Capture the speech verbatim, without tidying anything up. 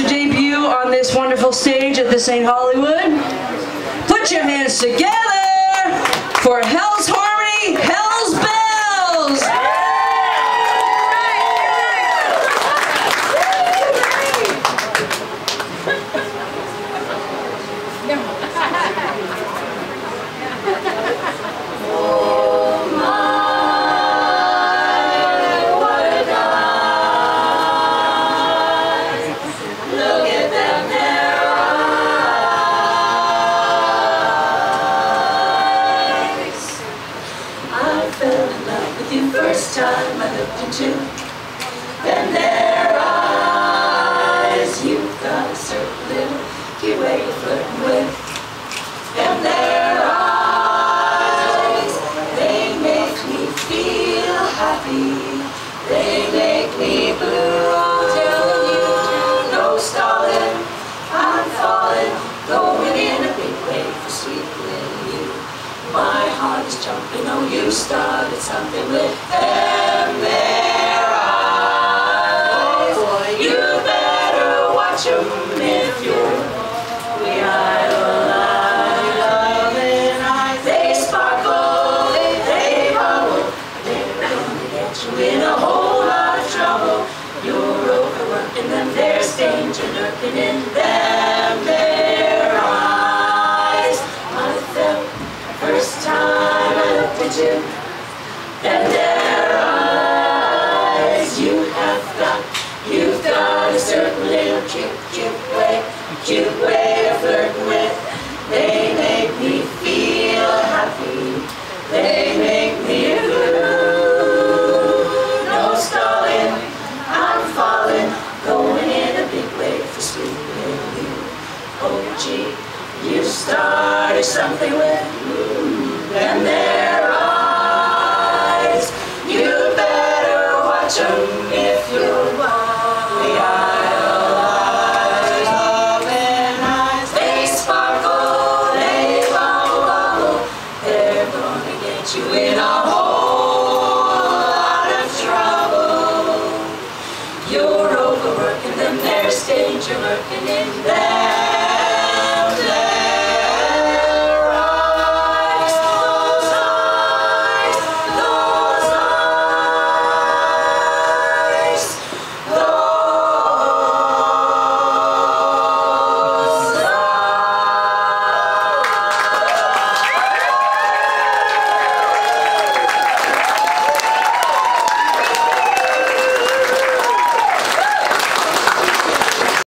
to debut on this wonderful stage at the Saint Hollywood. Put your hands together for Hell's Harmony, Hell's Bells! First time I looked into then their eyes, you've got a certain little cute way of flirting with. And their eyes, they make me feel happy, they make me blue. I'm telling you, no stalling, I'm falling, going in a big way for sweet little you. My heart is jumping, oh you started something with them their eyes. Oh, you better watch them if you're we idolize. They sparkle, they bubble, they're gonna get you in a whole lot of trouble. You're overworking them, there's danger lurking in them their eyes. I felt first time I looked at you, and their eyes, you have got, you've got a certain little cute, cute way, cute way of flirting with. They make me feel happy, they make me blue. No stalling, I'm falling, going in a big way for sweet little you. Oh gee, you started something with and their eyes. You better watch them if you're the idolize. Loving eyes, they sparkle, they bubble, bubble. They're gonna get you in a whole lot of trouble. You're overworking them, there's danger lurking in there.